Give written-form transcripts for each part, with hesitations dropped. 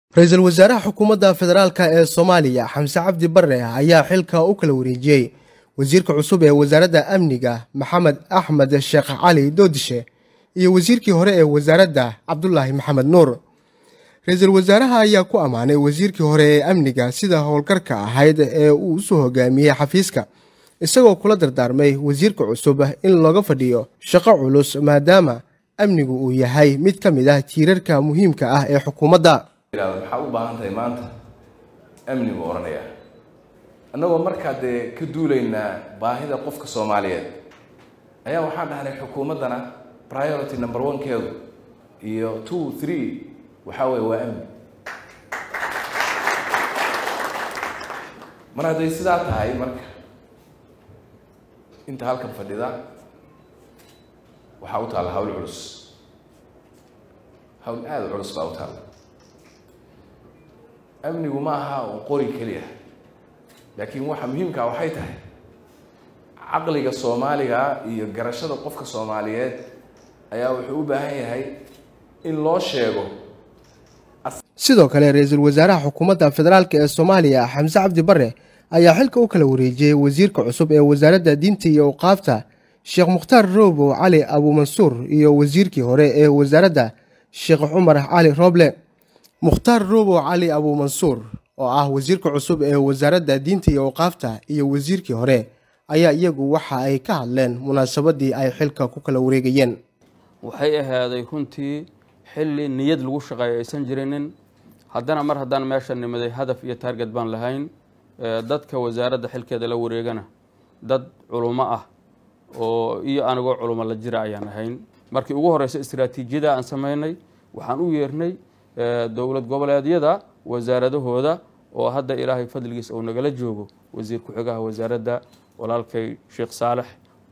Ra'iisul Wasaaraha Xukuumadda Federaalka ee Soomaaliya Xamse Cabdi Barre ayaa xilka u kala wareejiyay wasiirka cusub ee Wasaaradda Amniga Maxamed Axmed Sheekh Cali Doodishe iyo wasiirkii hore ee wasaaradda Cabdullaahi Maxamed Nuur. Ra'iisul Wasaaraha ayaa ku ammaanay wasiirkii hore ee amniga sida howlkarka ahayd ee uu soo hogaamiyay xafiiska, isagoo kula dardaarmay wasiirka cusub in looga fadhiyo shaqo culus maadaama amnigu uu yahay mid ka mid ah tiirarka muhiimka ah ee xukuumadda. waxaa u baahan tahay maanta amnigu oranaya annagoo markaa dee ka duulaynaa baahida qofka Soomaaliyeed ayaa waxaan dhahnay xukuumaddana priority number 1 keedu iyo 2 3 waxa way waa amni. mar hadday sidaa tahay marka inta halkan fadhida waxaa u taala hawl culus, hawl aad u culus baa u taala. amnigu ma aha oo qori kaliya, laakiin waxa muhiimka waxay tahay aqliga Soomaaliga iyo garashada qofka Soomaaliyeed ayaa wuxuu u baahan yahay in loo sheego. sidoo kale ra'iisul wasaaraha xukuumadda federaalka ee Soomaaliya Xamse Cabdi Barre ayaa xilka u kala wareejiyay wasiirka cusub ee wasaaradda diinta iyo awqaafta Sheekh Mukhtaar Roobo Cali Abu Mansuur iyo wasiirkii hore ee wasaaradda Sheekh Cumar Cali Roble. Mukhtaar Roobo Cali Abu Mansuur oo ah wasiirka cusub ee wasaaradda diinta iyo awqaafta iyo wasiirkii hore ayaa iyagu waxa ay ka hadleen munaasabadii ay xilka ku kala wareegayeen. waxay ahaaday runtii xilli niyad lagu shaqeeyo aysan jirinin, haddana mar haddaan meesha nimaday hadaf iyo target baan lahayn. dadka wasaaradda xilkeeda la wareegana dad culumo ah oo iyo anigoo culumo la jira ayaan ahayn. markii ugu horreysay istiraatiijiyada aan sameynay waxaan u yeernay dowlad goboleedyada wasaaradahooda oo hadda ilaahay fadligiisa uu nagala joogo wasiir ku-xigaha wasaaradda walaalkay Sheekh Saalax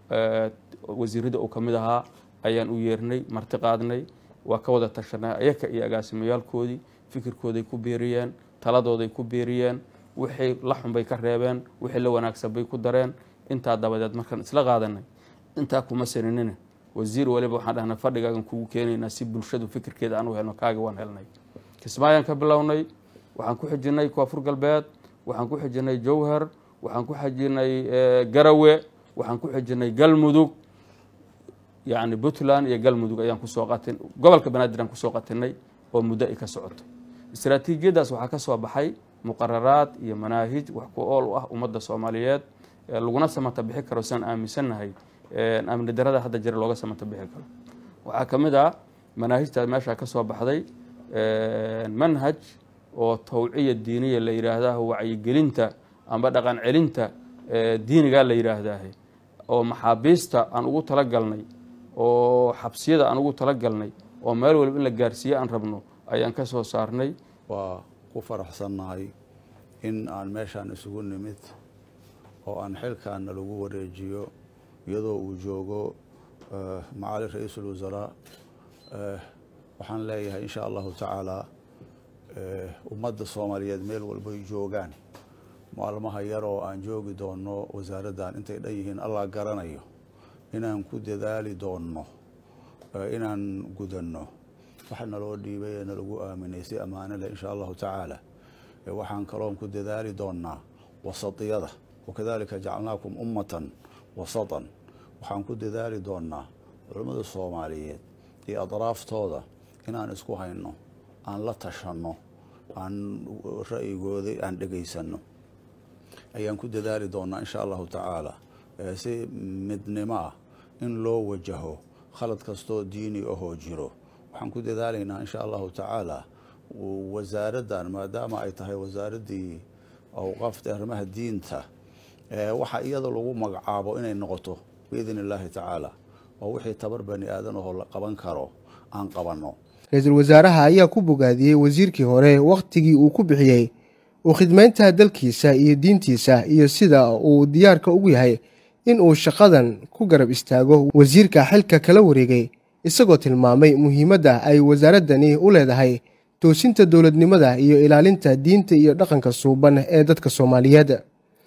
wasiirada uu kamid ahaa ayaan u yeernay, marti qaadnay, waa ka wada tashanay ayaka iyo agaasimiyaalkoodii fikirkooday ku beeriyeen, taladooday ku beeriyeen, wixii la xun bay ka reebeen, wixii la wanaagsan bay ku dareen. intaa dabadeed markaan isla qaadanay intaa kuma saninina wasiir waliba waxaan dhahnay fadhigaagan kugu keenaynaa si bulshadu fikirkeeda aan u helno, kaaga waan helnay. Kismaayaan ka bilownay, waxaan ku xijinay Koonfur Galbeed, waxaan ku xijinay Jowhar, waxaan ku xijinay Garawe, waxaan ku xijinay Galmudug, yani Puntland iyo Galmudug ayaan ku soo qaatay, gobolka Banaadir aan ku soo qaatinay oo muddo ay ka socoto. istiraatiijiyadaas waxaa ka soo baxay muqarraraad iyo manaahij wax ku ool u ah ummadda Soomaaliyeed laguna samata bixi karo san aaminsanahay amni darada hadda jira looga samata bixi karo. waxaa kamid ah manaahijta meesha ka soo baxday manhaj oo tawciya diiniya la yiraahdo, wacyigelinta amba dhaqan celinta diiniga la yiraahdo oo maxaabiista aan ugu tala galnay oo xabsiyada aan ugu tala galnay oo meel walba in la gaarsiiyo aan rabno ayaan ka soo saarnay. waa ku faraxsanahay in aan meeshaan isugu nimid oo aan xilkaana lagu wareejiyo iyadoo uu joogo macaali ra'iisul wasaaraa. waxaan leeyahay insha allahu tacaala ummadda Soomaaliyeed meel walba ay joogaan maalmaha yar oo aan joogi doono wasaaraddan intay dhan yihiin Allah garanayo inaan ku dadaali doono inaan gudanno waxa naloo dhiibay ee nalagu aaminay si ammaano leh insha allahu tacaala. waxaan kaloon ku dadaali doonaa wasatiyada wakadalika jacalnaakum ummatan wasatan. waxaan ku dadaali doonaa culimmada Soomaaliyeed iyo adraaftooda inaan isku hayno, aan la tashanno, aan ra'yigooda aan dhageysanno ayaan ku dadaali doonaa insha allahu tacaala si midnimo ah in loo wajaho khalad kastoo diini ahoo jiro. waxaan ku dadaalaynaa insha allahu tacaala wasaaraddan maadaama ay tahay wasaaraddii awqaafta arrimaha diinta waxa iyada lagu magacaabo inay noqoto biidni illaahi tacaala oo wixii tabar bani aadan oo la qaban karo aan qabanno. ra'iisul wasaaraha ayaa ku bogaadiyey wasiirkii hore waqtigii uu ku bixiyey u khidmaynta dalkiisa iyo diintiisa iyo sida uu diyaarka ugu yahay in uu shaqadan ku garab istaago wasiirka xilka kala wareegay, isagoo tilmaamay muhiimadda ay wasaaraddani u leedahay toosinta dowladnimada iyo ilaalinta diinta iyo dhaqanka suuban ee dadka Soomaaliyeed.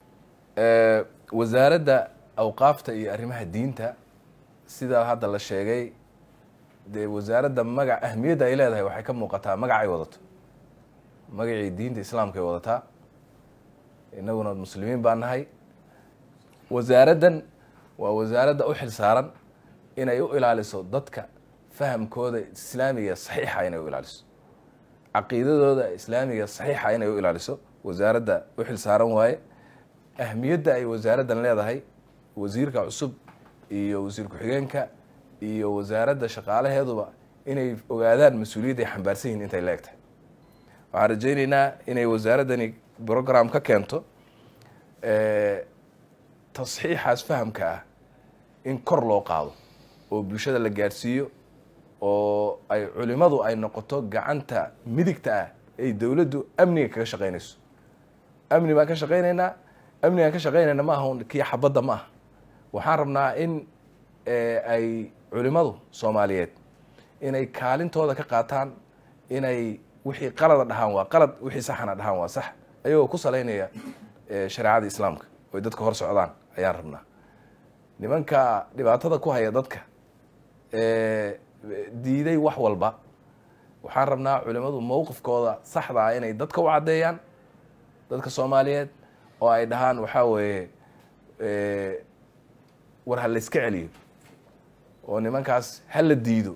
wasaaradda awqaafta iyo arrimaha diinta sida hadda la sheegay dee wasaaradda magac ahmiyadda ay leedahay waxay ka muuqataa magac ay wadato. magacii diinta islaamka ay wadataa, innaguna muslimiin baan nahay. wasaaraddan waa wasaaradda u xil saaran inay u ilaaliso dadka fahamkooda islaamiga saxiixa inay u ilaaliso, caqiidadooda islaamiga saxiixa inay u ilaaliso wasaaradda u xil saaran waaye. ahmiyadda ay wasaaraddan leedahay, wasiirka cusub iyo wasiir ku-xigeenka iyo wasaaradda shaqaalaheeduba inay ogaadaan mas-uuliyadda ay xambaarsan yihiin intay leegtahay. waxaan rajaynaynaa inay wasaaraddani program ka keento tasxiixaas fahamka ah in kor loo qaado oo bulshada la gaadhsiiyo, oo ay culimadu ay noqoto gacanta midigta ah ay dowladdu amniga kaga shaqaynayso. amni baan ka shaqaynaynaa, amnigaan ka shaqaynayna ma aha kii xabadda ma aha. waxaan rabnaa in ay culimadu soomaaliyeed inay kaalintooda ka qaataan, inay wixii qalada dhahaan waa qalad, wixii saxana dhahaan waa sax, ayagoo ku salaynaya shareecada islaamka oy dadka hor socdaan ayaan rabnaa. nimanka dhibaatada ku haya dadka diiday wax walba, waxaan rabnaa culimadu mowqifkooda saxda ah inay dadka u caddeeyaan, dadka soomaaliyeed, oo ay dhahaan waxaa weeye war ha la iska celiyo, oo nimankaas ha la diido,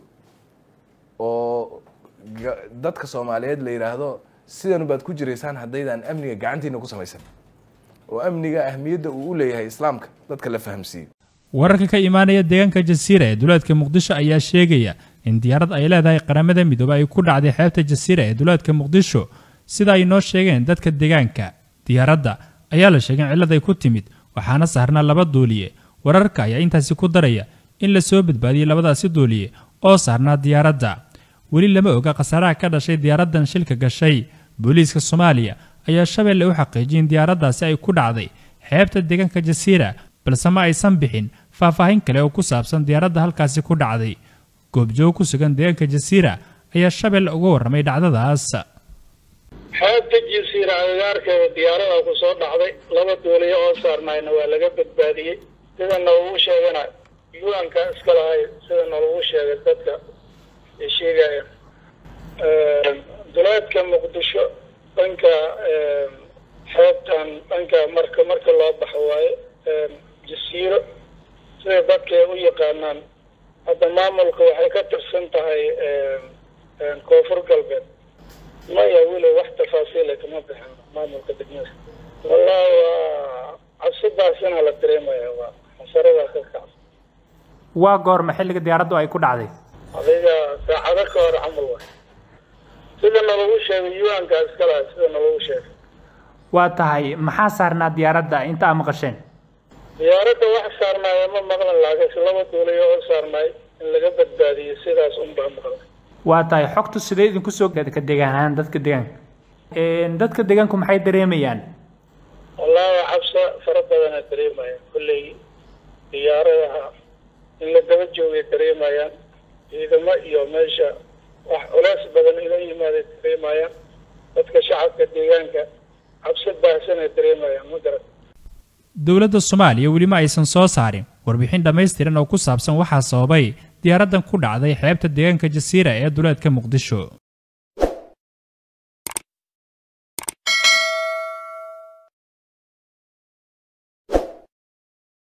oo dadka soomaaliyeed la yidhaahdo sidanu baad ku jiraysaan haddaydaan amniga gacantiina ku samaysan, oo amniga ahmiyadda uu u leeyahay islaamka dadka la fahamsiiyo. wararka ka imaanaya deegaanka Jasiira ee duleedka Muqdisho ayaa sheegaya in diyaarad ay leedahay qaramada midoobay ay ku dhacday xeebta Jasiira ee duleedka Muqdisho, sida ay noo sheegeen dadka deegaanka. diyaaradda ayaa la sheegay cilad ay ku timid, waxaana saarnaa 2 duuliye. wararka ayaa intaasi ku daraya in la soo badbaadiyay 2daasi duuliye oo saarnaa diyaaradda. weli lama oga khasaaraha ka dhashay diyaaraddan shilka gashay. booliiska Soomaaliya ayaa Shabeelle u xaqiijiyay in diyaaraddaasi ay ku dhacday xeebta deegaanka Jasiira, balse ma aysan bixin faahfaahin kale oo ku saabsan diyaaradda halkaasi ku dhacday. goobjoog ku sugan deegaanka Jasiira ayaa Shabeelle uga warramay dhacdadaas. xeebta Jasiira agagaarkeeda diyaaradda ku soo dhacday, 2 duuliye oo saarnaayna waa laga badbaadiyay. sida noogu sheegana yuanka iska lahay, sida noogu sheegay dadka sheegaya duleedka Muqdisho dhanka xeebtan dhanka marka loo baxo waaye Jasiiro sida dadka u yaqaanaan. hadda maamulka waxay ka tirsan tahay koonfur galbeed, maya weli wax tafaasiil kama bixin maamulka degmada. wallahi waa cabsidaasina la dareemaya, waa xasarada ka kacsan. waa goorma xilliga diyaaraddu ay ku dhacday? adiga saacado ka hor camal waay, sida nalagu sheegay yuanka iska lahay, sida nalagu sheegay. waa tahay maxaa saarnaa diyaaradda inta aad maqasheen? diyaaradda wax saarnaaya ma maqlan, laakiin 2 duuliye oo saarnaay in laga badbaadiyay sidaas un baa maqlan. waa tahay xogtu sidee idinku soo gaadhay deegaanahan dadka deegaanka? dadka deegaanku maxay dareemayaan? wallahi cabsi fara badan ay dareemayaan. kulley diyaaradaha in la daba joogay dareemayaan, ciidamo iyo meesha wax culays badan ila yimaada dareemayaan. dadka shacabka deegaanka cabsi baahsan ay dareemayaan. ma garan dowladda Soomaaliya weli ma aysan soo saarin warbixin dhammaystiran oo ku saabsan waxa sababay diyaaraddan ku dhacday xeebta deegaanka Jasiira ee duleedka Muqdisho.